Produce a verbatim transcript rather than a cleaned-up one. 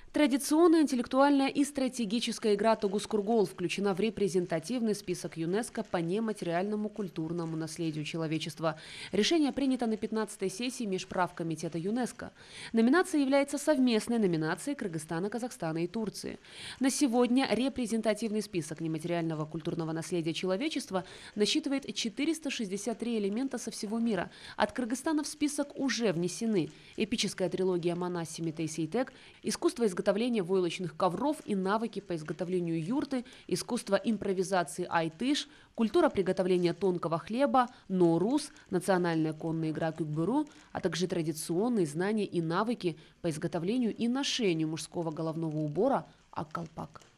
Традиционная, интеллектуальная и стратегическая игра «Тогуз-Кургол» включена в репрезентативный список ЮНЕСКО по нематериальному культурному наследию человечества. Решение принято на пятнадцатой сессии Межправкомитета ЮНЕСКо. Номинация является совместной номинацией Кыргызстана, Казахстана и Турции. На сегодня репрезентативный список нематериального культурного наследия человечества насчитывает четыреста шестьдесят три элемента со всего мира. От Кыргызстана в список уже внесены эпическая трилогия Манасими Тейсейтек, искусство изготовления изготовления войлочных ковров и навыки по изготовлению юрты, искусство импровизации айтыш, культура приготовления тонкого хлеба, ноурус, национальная конная игра кюкбюру, а также традиционные знания и навыки по изготовлению и ношению мужского головного убора ак-калпак.